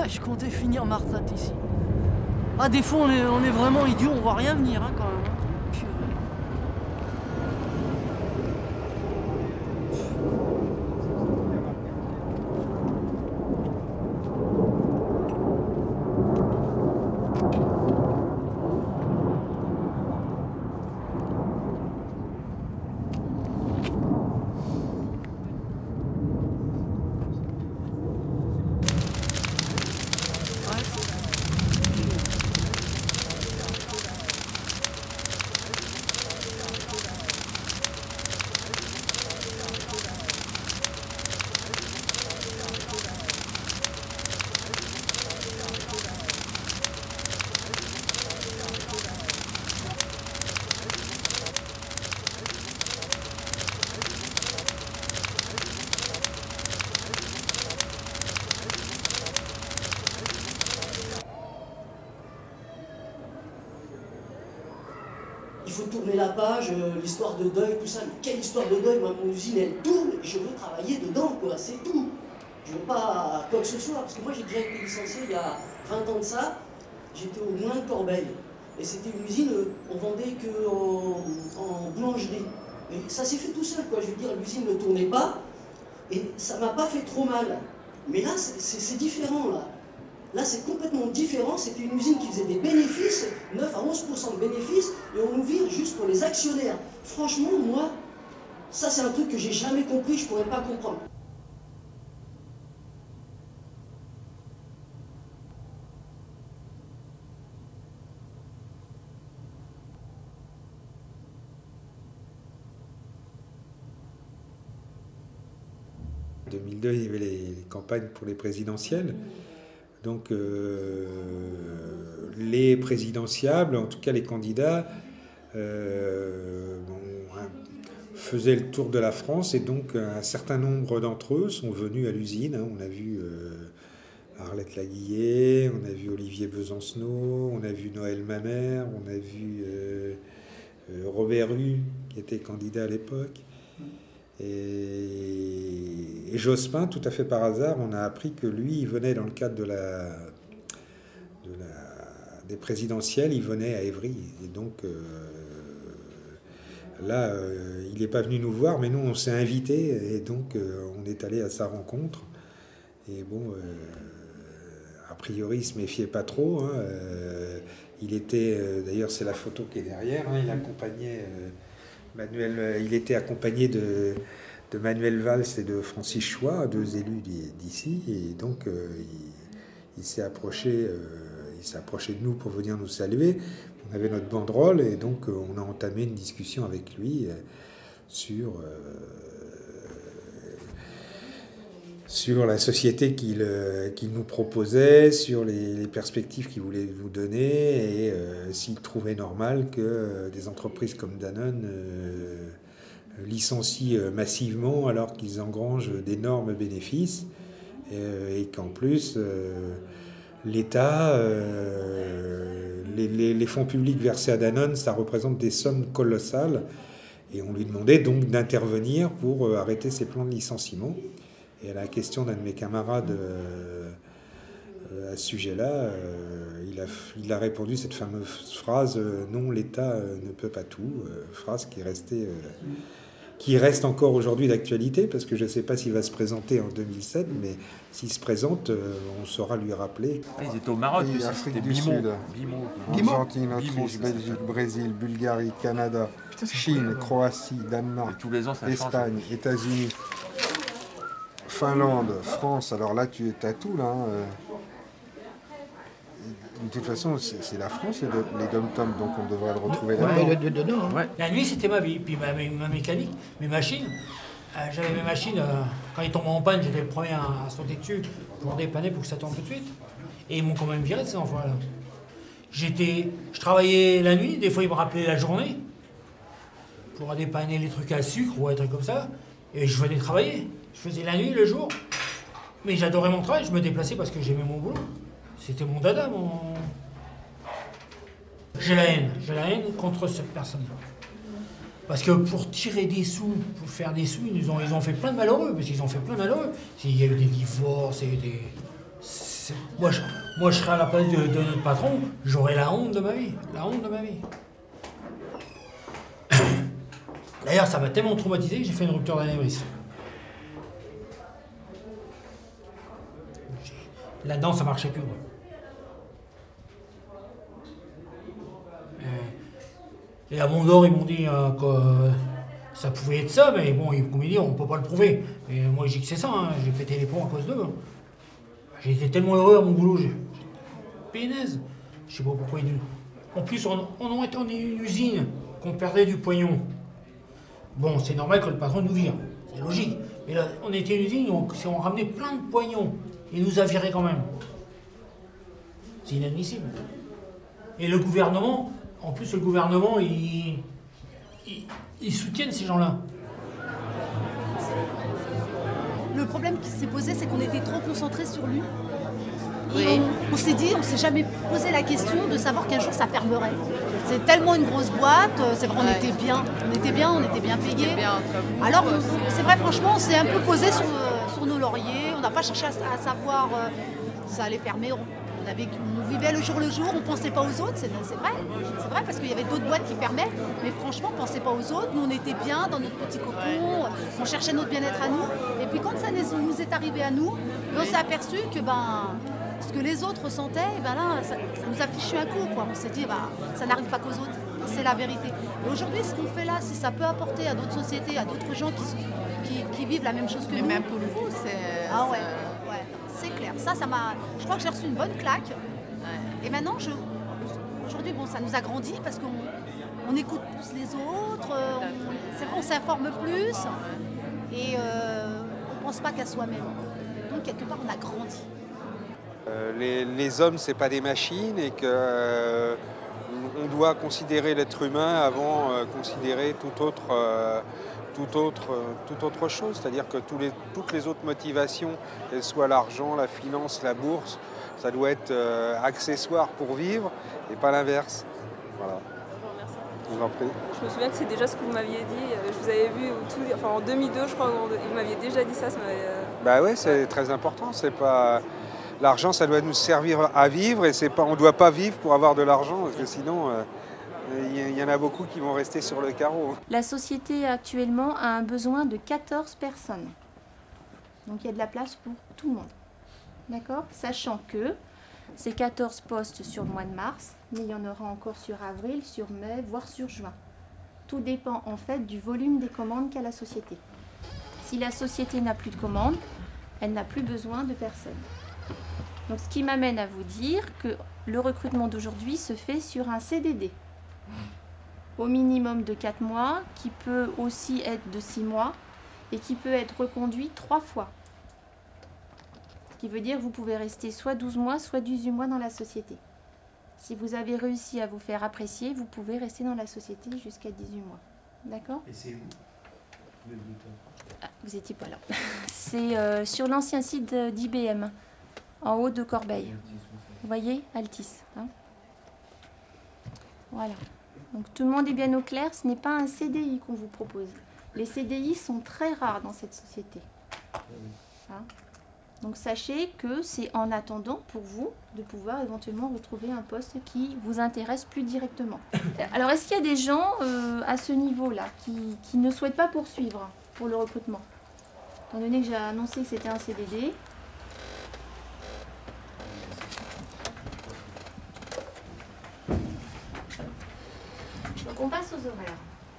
Je comptais finir ma retraite ici. Ah, des fois, on est vraiment idiots, on voit rien venir, hein, quand même. Purée. Il faut tourner la page, l'histoire de deuil, tout ça. Mais quelle histoire de deuil? Moi, mon usine, elle tourne et je veux travailler dedans, quoi. C'est tout. Je veux pas quoi que ce soit. Parce que moi, j'ai déjà été licencié il y a 20 ans de ça. J'étais au Moulin de Corbeil. Et c'était une usine, on vendait que en boulangerie. Et ça s'est fait tout seul, quoi. Je veux dire, l'usine ne tournait pas. Et ça m'a pas fait trop mal. Mais là, c'est différent, là. Là, c'est complètement différent. C'était une usine qui faisait des bénéfices, 9 à 11% de bénéfices, et on nous vire juste pour les actionnaires. Franchement, moi, ça, c'est un truc que j'ai jamais compris, je pourrais pas comprendre. En 2002, il y avait les campagnes pour les présidentielles. Donc les présidentiables, en tout cas les candidats, faisaient le tour de la France et donc un certain nombre d'entre eux sont venus à l'usine. On a vu Arlette Laguillet, on a vu Olivier Besancenot, on a vu Noël Mamère, on a vu Robert Hue qui était candidat à l'époque. Et Jospin, tout à fait par hasard, on a appris que lui, il venait dans le cadre des présidentielles, il venait à Évry. Et donc, là, il n'est pas venu nous voir, mais nous, on s'est invités, et donc, on est allé à sa rencontre. Et bon, a priori, il ne se méfiait pas trop. Hein. Il était, d'ailleurs, c'est la photo qui est derrière, hein, il accompagnait... il était accompagné de Manuel Valls et de Francis Choix, deux élus d'ici, et donc il s'est approché de nous pour venir nous saluer. On avait notre banderole et donc on a entamé une discussion avec lui sur la société qu'il nous proposait, sur les perspectives qu'il voulait nous donner, et s'il trouvait normal que des entreprises comme Danone licencient massivement alors qu'ils engrangent d'énormes bénéfices, et qu'en plus l'État, les fonds publics versés à Danone, ça représente des sommes colossales, et on lui demandait donc d'intervenir pour arrêter ces plans de licenciement. Et à la question d'un de mes camarades à ce sujet-là, il a répondu cette fameuse phrase « Non, l'État ne peut pas tout », phrase qui reste encore aujourd'hui d'actualité, parce que je ne sais pas s'il va se présenter en 2007, mais s'il se présente, on saura lui rappeler. Ils étaient au Maroc, Afrique du Sud, Argentine, Autriche, Belgique, Brésil, Bulgarie, Canada, Chine, Croatie, Danemark, Espagne, États-Unis, Finlande, France, alors là tu as tout là. De toute façon, c'est la France et les dom-toms, donc on devrait le retrouver là-dedans. Ouais. La nuit, c'était ma vie. Puis ma mécanique, mes machines. J'avais mes machines, quand ils tombaient en panne, j'étais le premier à sauter dessus pour dépanner pour que ça tombe tout de suite. Et ils m'ont quand même viré de ces enfants-là. Je travaillais la nuit, des fois ils me rappelaient la journée pour dépanner les trucs à sucre ou des trucs comme ça. Et je venais travailler. Je faisais la nuit, le jour. Mais j'adorais mon travail, je me déplaçais parce que j'aimais mon boulot. C'était mon dada, J'ai la haine contre cette personne-là. Parce que pour tirer des sous, pour faire des sous, ils ont fait plein de malheureux, parce qu'ils ont fait plein de malheureux. Il y a eu des divorces, il y a eu des... Moi, je serais à la place de notre patron, j'aurais la honte de ma vie. La honte de ma vie. D'ailleurs, ça m'a tellement traumatisé que j'ai fait une rupture d'anévrisme. Là-dedans, ça marchait plus. Quoi. Et à Mondor, ils m'ont dit que ça pouvait être ça, mais bon, comme ils disent, on ne peut pas le prouver. Et moi, j'ai dit que c'est ça, hein. J'ai pété les plombs à cause d'eux. Hein. J'ai été tellement heureux à mon boulot, j'ai pénaise. Je sais pas pourquoi ils... En plus, on était en une usine qu'on perdait du pognon. Bon, c'est normal que le patron nous vire, c'est logique. Mais là, on était une usine, on ramenait plein de pognon. Il nous a virés quand même. C'est inadmissible. Et le gouvernement, en plus le gouvernement, ils soutiennent ces gens-là. Le problème qui s'est posé, c'est qu'on était trop concentrés sur lui. Oui. On s'est dit, on s'est jamais posé la question de savoir qu'un jour ça fermerait. C'est tellement une grosse boîte, c'est vrai, on était bien payés. Alors, c'est vrai, franchement, on s'est un peu posé sur nos lauriers, on n'a pas cherché à savoir ça allait fermer. On vivait le jour, on ne pensait pas aux autres, c'est vrai, parce qu'il y avait d'autres boîtes qui fermaient, mais franchement, on ne pensait pas aux autres. Nous, on était bien dans notre petit cocon, on cherchait notre bien-être à nous. Et puis quand ça nous est arrivé à nous, on s'est aperçu que ce que les autres ressentaient, là, ça nous a fichu un coup. Quoi. On s'est dit, ça n'arrive pas qu'aux autres, c'est la vérité. Et aujourd'hui, ce qu'on fait là, si ça peut apporter à d'autres sociétés, à d'autres gens qui vivent la même chose que nous. Mais même pour vous, c'est... Ah ouais. C'est clair. Ça m'a. Je crois que j'ai reçu une bonne claque. Ouais. Et maintenant, aujourd'hui, ça nous a grandi parce qu'on écoute plus les autres. C'est vrai, on s'informe plus. Et on ne pense pas qu'à soi-même. Donc, quelque part, on a grandi. Les hommes, c'est pas des machines et que on doit considérer l'être humain avant considérer toute autre chose, c'est-à-dire que toutes les autres motivations, qu'elles soient l'argent, la finance, la bourse, ça doit être accessoire pour vivre et pas l'inverse. Voilà. Je vous en prie. Je me souviens que c'est déjà ce que vous m'aviez dit. Je vous avais vu en 2002, je crois, vous m'aviez déjà dit ça. Bah ouais, c'est très important. C'est pas l'argent, ça doit nous servir à vivre et c'est pas, on doit pas vivre pour avoir de l'argent parce que sinon. Il y en a beaucoup qui vont rester sur le carreau. La société actuellement a un besoin de 14 personnes. Donc il y a de la place pour tout le monde. D'accord ? Sachant que c'est 14 postes sur le mois de mars, mais il y en aura encore sur avril, sur mai, voire sur juin. Tout dépend en fait du volume des commandes qu'a la société. Si la société n'a plus de commandes, elle n'a plus besoin de personnes. Donc ce qui m'amène à vous dire que le recrutement d'aujourd'hui se fait sur un CDD. Au minimum de 4 mois, qui peut aussi être de 6 mois et qui peut être reconduit 3 fois. Ce qui veut dire que vous pouvez rester soit 12 mois, soit 18 mois dans la société. Si vous avez réussi à vous faire apprécier, vous pouvez rester dans la société jusqu'à 18 mois. D'accord ? Et c'est où ? Vous n'étiez pas là. C'est sur l'ancien site d'IBM, en haut de Corbeil. Vous voyez, Altis. Hein ? Voilà. Donc tout le monde est bien au clair, ce n'est pas un CDI qu'on vous propose. Les CDI sont très rares dans cette société. Hein? Donc sachez que c'est en attendant pour vous de pouvoir éventuellement retrouver un poste qui vous intéresse plus directement. Alors est-ce qu'il y a des gens à ce niveau-là qui ne souhaitent pas poursuivre pour le recrutement? Étant donné que j'ai annoncé que c'était un CDD. Donc on passe aux horaires.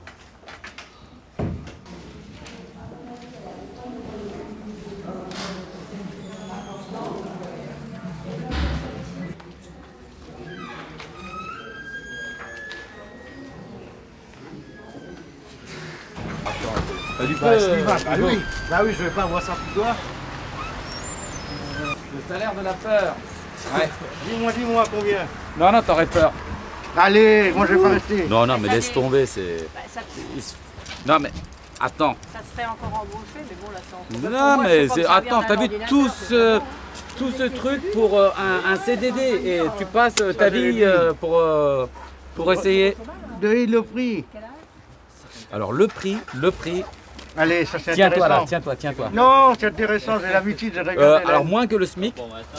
Bah oui, je vais pas avoir ça pour toi. Le salaire de la peur. Ouais. Dis-moi combien. Non, t'aurais peur. Allez, moi je vais pas rester. Non, mais laisse tomber, c'est... Non, mais attends. Ça serait encore embauché, mais bon, là, c'est Non, mais c'est... Attends, t'as vu tout ce truc pour un CDD et tu passes ta vie pour essayer... Le prix. Alors, le prix... Allez, ça c'est intéressant. Tiens-toi. Non, c'est intéressant, j'ai l'habitude, j'ai regardé. Alors, moins que le SMIC.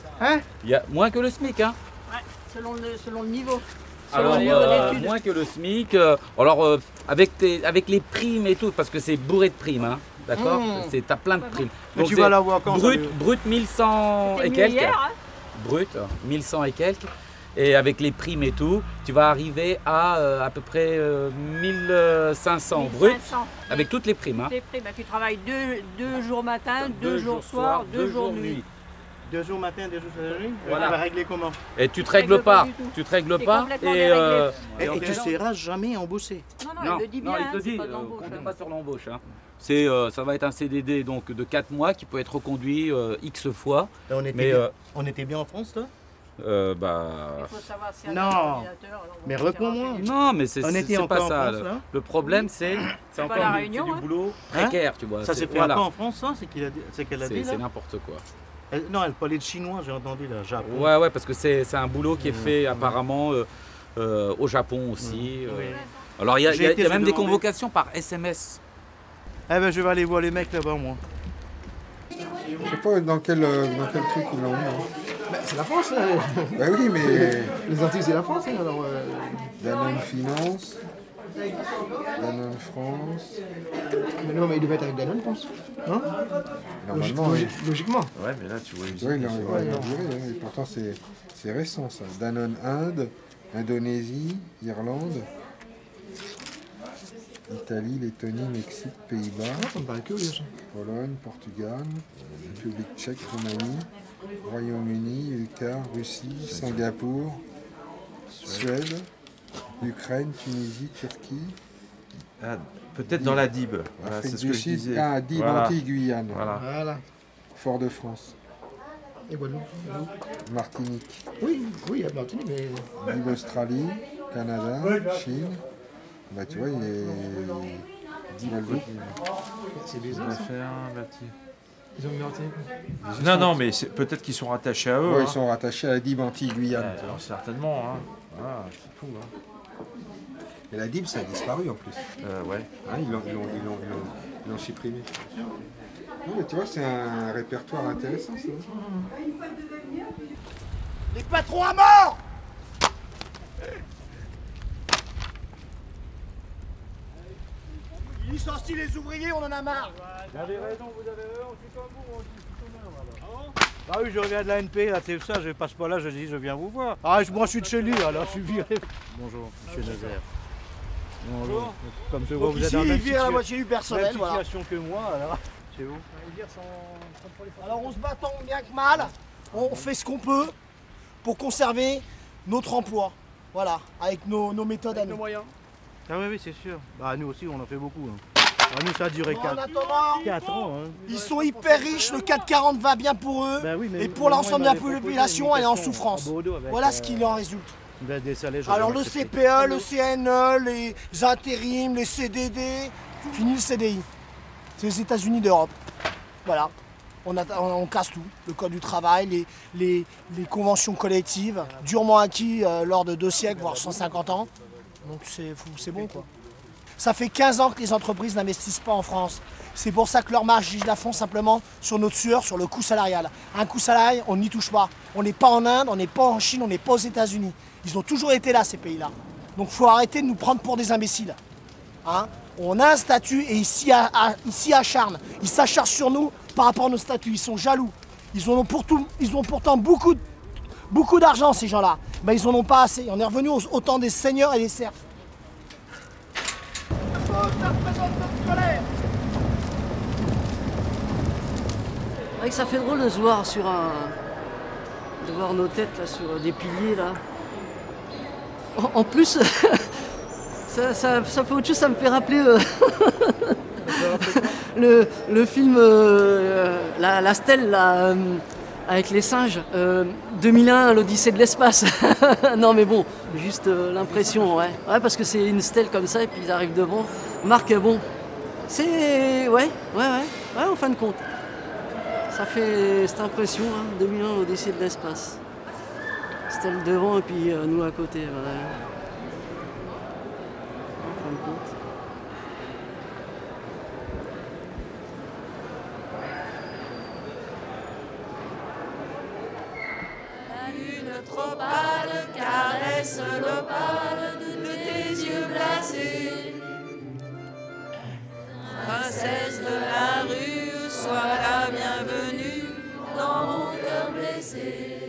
Hein? Il y a moins que le SMIC, hein. Ouais, selon le niveau. Alors, Selon le niveau d'études. moins que le SMIC. Avec les primes et tout, parce que c'est bourré de primes, hein. D'accord? T'as plein de primes. Mais tu vas l'avoir quand? Brut 1100 et C'était mieux quelques. hier, hein? Brut, 1100 et quelques. Et avec les primes et tout, tu vas arriver à peu près 1500 brut, avec toutes les primes. Hein. Les primes, bah, tu travailles deux jours matin, deux jours soir, deux jours nuit. 2 jours matin, 2 jours nuit. Voilà. Tu vas régler comment? Et tu te règles pas, tu te règles pas. Et tu ne seras jamais embauché. Non, il le dit bien, il te hein, dit, pas de l'embauche, comptez hein. pas sur l'embauche. Hein. Ça va être un CDD donc, de 4 mois qui peut être reconduit X fois. Et on était bien en France là? Il faut savoir si non, mais réponds-moi. Non, mais c'est pas ça. France, le problème, c'est encore la Réunion, du boulot précaire, tu vois. Ça s'est fait encore en France, ça? C'est qu'elle a dit là? C'est n'importe quoi. Non, elle parlait de chinois, j'ai entendu là, Japon. Ouais, parce que c'est un boulot qui est fait apparemment au Japon aussi. Alors il y a même des convocations par SMS. Eh ben je vais aller voir les mecs là-bas moi. Je sais pas dans quel truc ils l'ont mis. Bah, c'est la France. Bah oui, mais... Les Antilles, c'est la France. Hein, alors, Danone Finance, Danone France... Mais non, mais il devait être avec Danone, je pense. Non? Normalement, logiquement. Ouais, mais là, tu vois... Oui, et pourtant, c'est récent, ça. Danone Inde, Indonésie, Irlande, Italie, Lettonie, Mexique, Pays-Bas, Pologne, Portugal, République tchèque, Roumanie, Royaume-Uni, UK, Russie, Singapour, Suède, Ukraine, Tunisie, Turquie. Ah, peut-être dans la DIB. Voilà, c'est ce que je disais. Ah, DIB, voilà. Antilles-Guyane. Voilà. Fort-de-France. Et Guadeloupe. Martinique. Oui, il y a Martinique, mais... DIB Australie, Canada, Chine. Bah tu vois, il est... C'est bizarre, ça. Ils ont mis Martinique. Non, mais peut-être qu'ils sont rattachés à eux. Oui, hein. ils sont rattachés à la DIB Antilles-Guyane. Certainement. Hein. Voilà, c'est tout. Hein. Et la DIB, ça a disparu en plus. Ouais. Hein, ils l'ont supprimé. Non, mais tu vois, c'est un répertoire intéressant, ça. Les patrons à mort! Ils licencient les ouvriers, on en a marre. Vous avez raison, on suit comme vous, on suit comme eux. Ah oui, je reviens de la NP, là, c'est ça, je passe pas là, je dis je viens vous voir. Ah, moi je suis de chez lui, alors je suis viré. Bonjour, monsieur Nazaire. Bonjour. Comme je vois, donc vous êtes ici, dans la même il vire la moitié du personnel, même situation que moi, alors. C'est où? Alors on se bat tant bien que mal, on fait ce qu'on peut pour conserver notre emploi. Voilà, avec nos méthodes à nous. moyens. Ah oui, c'est sûr. Bah nous aussi, on en fait beaucoup. Hein. Ah, nous, ça a duré 4 ans. Hein. Ils sont hyper riches, le 440 va bien pour eux, bah oui, et pour l'ensemble de la population, elle est en souffrance. Voilà ce qu'il en résulte. Alors le CPE, le CNE, les intérims, les CDD, fini le CDI. C'est les États-Unis d'Europe. Voilà. On casse tout, le code du travail, les conventions collectives, durement acquis lors de 2 siècles, voire 150 ans. Donc c'est bon quoi. Ça fait 15 ans que les entreprises n'investissent pas en France. C'est pour ça que leurs marges gigent la font simplement sur notre sueur, sur le coût salarial. Un coût salarial, on n'y touche pas. On n'est pas en Inde, on n'est pas en Chine, on n'est pas aux États-Unis. Ils ont toujours été là, ces pays-là. Donc il faut arrêter de nous prendre pour des imbéciles. Hein? On a un statut et ici acharnent. Ils s'acharnent sur nous par rapport à nos statuts. Ils sont jaloux. Ils ont pourtant beaucoup d'argent, ces gens-là. Ben, ils n'en ont pas assez. On est revenu au temps des seigneurs et des serfs. C'est vrai que ça fait drôle de se voir de voir nos têtes là sur des piliers là. En plus, ça fait autre chose, ça me fait rappeler le film la stèle là, avec les singes, 2001, l'Odyssée de l'espace. Non mais bon, juste l'impression, ouais, parce que c'est une stèle comme ça et puis ils arrivent devant. Marc, bon, c'est ouais, en fin de compte. Ça fait cette impression, hein, 2001, l'Odyssée de l'espace. Stèle devant et puis nous à côté, voilà. En fin de compte. trop pâle, caresse l'opale de tes yeux glacés. Princesse de la rue, sois la bienvenue dans mon cœur blessé.